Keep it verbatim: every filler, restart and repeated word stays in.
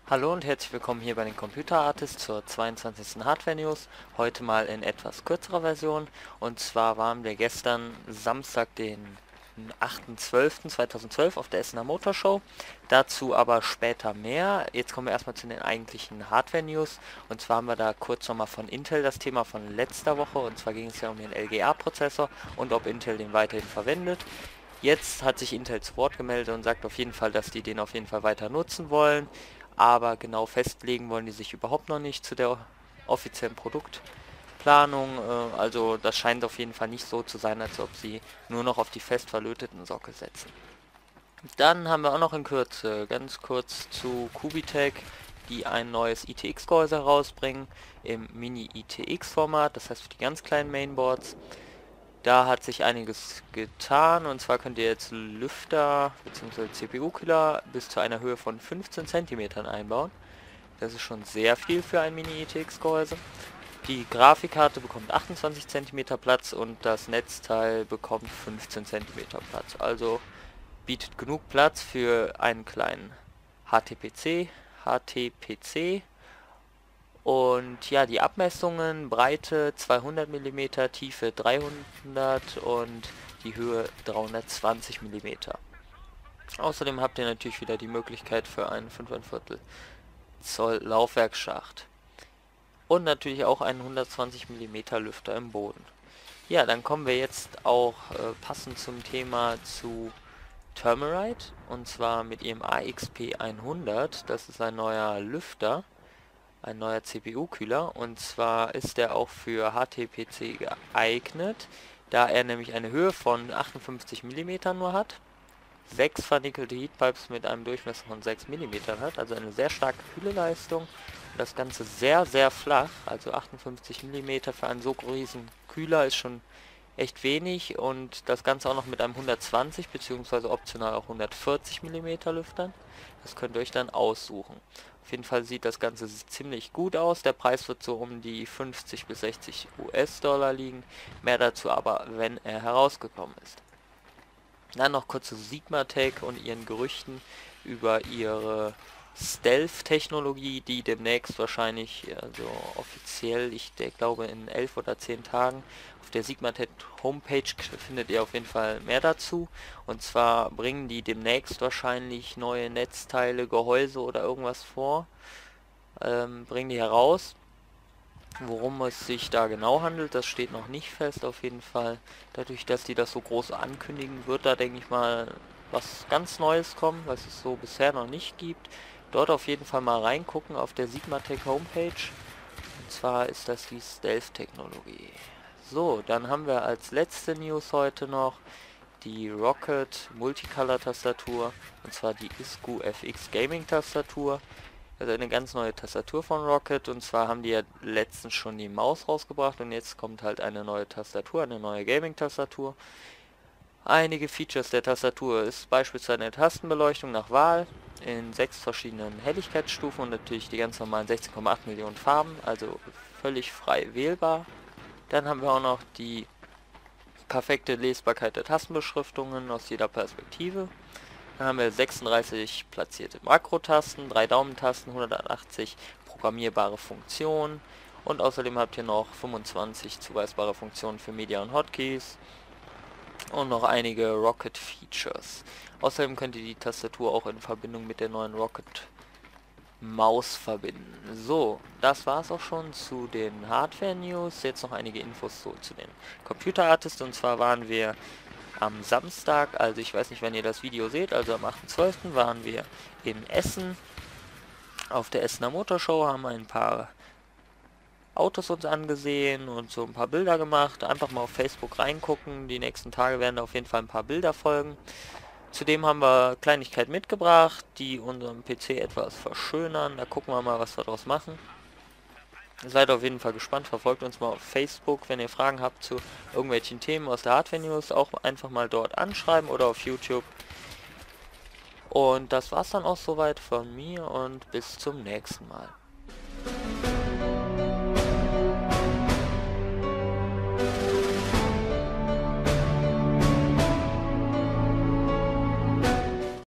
Hallo und herzlich willkommen hier bei den Computer Artists zur zweiundzwanzigsten Hardware News. Heute mal in etwas kürzerer Version. Und zwar waren wir gestern Samstag, den achten zwölften zweitausendzwölf auf der Essener Motor Show. Dazu aber später mehr. Jetzt kommen wir erstmal zu den eigentlichen Hardware News. Und zwar haben wir da kurz nochmal von Intel das Thema von letzter Woche. Und zwar ging es ja um den L G A-Prozessor und ob Intel den weiterhin verwendet. Jetzt hat sich Intel zu Wort gemeldet und sagt auf jeden Fall, dass die den auf jeden Fall weiter nutzen wollen. Aber genau festlegen wollen die sich überhaupt noch nicht zu der offiziellen Produktplanung. Äh, also das scheint auf jeden Fall nicht so zu sein, als ob sie nur noch auf die fest verlöteten Sockel setzen. Dann haben wir auch noch in Kürze, ganz kurz zu Cubitech, die ein neues I T X-Gehäuse herausbringen im Mini-I T X-Format, das heißt für die ganz kleinen Mainboards. Da hat sich einiges getan, und zwar könnt ihr jetzt Lüfter bzw. C P U-Kühler bis zu einer Höhe von fünfzehn Zentimetern einbauen. Das ist schon sehr viel für ein Mini-I T X-Gehäuse. Die Grafikkarte bekommt achtundzwanzig Zentimeter Platz und das Netzteil bekommt fünfzehn Zentimeter Platz. Also bietet genug Platz für einen kleinen H T P C, H T P C. Und ja, die Abmessungen: Breite zweihundert Millimeter, Tiefe dreihundert und die Höhe dreihundertzwanzig Millimeter. Außerdem habt ihr natürlich wieder die Möglichkeit für einen fünf Komma fünf Zoll Laufwerksschacht. Und natürlich auch einen hundertzwanzig Millimeter Lüfter im Boden. Ja, dann kommen wir jetzt auch äh, passend zum Thema zu Thermarite. Und zwar mit ihrem A X P hundert. Das ist ein neuer Lüfter. Ein neuer C P U-Kühler, und zwar ist der auch für H T P C geeignet, da er nämlich eine Höhe von achtundfünfzig Millimeter nur hat, sechs vernickelte Heatpipes mit einem Durchmesser von sechs Millimeter hat, also eine sehr starke Kühleleistung. Und das Ganze sehr, sehr flach, also achtundfünfzig Millimeter für einen so großen Kühler ist schon echt wenig, und das Ganze auch noch mit einem hundertzwanzig bzw. optional auch hundertvierzig Millimeter Lüftern. Das könnt ihr euch dann aussuchen. Auf jeden Fall sieht das Ganze ziemlich gut aus. Der Preis wird so um die fünfzig bis sechzig US-Dollar liegen. Mehr dazu aber, wenn er herausgekommen ist. Dann noch kurz zu Sigmatech und ihren Gerüchten über ihre Stealth-Technologie, die demnächst wahrscheinlich, also offiziell, ich der glaube in elf oder zehn Tagen, auf der Sigmatech Homepage findet ihr auf jeden Fall mehr dazu. Und zwar bringen die demnächst wahrscheinlich neue Netzteile, Gehäuse oder irgendwas vor, ähm, bringen die heraus. Worum es sich da genau handelt, das steht noch nicht fest auf jeden Fall. Dadurch, dass die das so groß ankündigen, wird da, denke ich mal, was ganz Neues kommen, was es so bisher noch nicht gibt. Dort auf jeden Fall mal reingucken auf der Sigmatech Homepage. Und zwar ist das die Stealth-Technologie. So, dann haben wir als letzte News heute noch die Rocket Multicolor Tastatur. Und zwar die ISCU F X Gaming Tastatur. Also eine ganz neue Tastatur von Rocket, und zwar haben die ja letztens schon die Maus rausgebracht und jetzt kommt halt eine neue Tastatur, eine neue Gaming-Tastatur. Einige Features der Tastatur ist beispielsweise eine Tastenbeleuchtung nach Wahl in sechs verschiedenen Helligkeitsstufen und natürlich die ganz normalen sechzehn Komma acht Millionen Farben, also völlig frei wählbar. Dann haben wir auch noch die perfekte Lesbarkeit der Tastenbeschriftungen aus jeder Perspektive. Dann haben wir sechsunddreißig platzierte Makrotasten, drei Daumentasten, hundertachtzig programmierbare Funktionen und außerdem habt ihr noch fünfundzwanzig zuweisbare Funktionen für Media und Hotkeys und noch einige Rocket Features. Außerdem könnt ihr die Tastatur auch in Verbindung mit der neuen Rocket Maus verbinden. So, das war es auch schon zu den Hardware News. Jetzt noch einige Infos so zu den Computer Artists, und zwar waren wir am Samstag, also ich weiß nicht, wann ihr das Video seht, also am achten zwölften waren wir in Essen auf der Essener Motor Show, haben ein paar Autos uns angesehen und so ein paar Bilder gemacht. Einfach mal auf Facebook reingucken, die nächsten Tage werden da auf jeden Fall ein paar Bilder folgen. Zudem haben wir Kleinigkeiten mitgebracht, die unseren P C etwas verschönern. Da gucken wir mal, was wir daraus machen. Seid auf jeden Fall gespannt, verfolgt uns mal auf Facebook, wenn ihr Fragen habt zu irgendwelchen Themen aus der Hardware News, auch einfach mal dort anschreiben oder auf YouTube. Und das war's dann auch soweit von mir und bis zum nächsten Mal.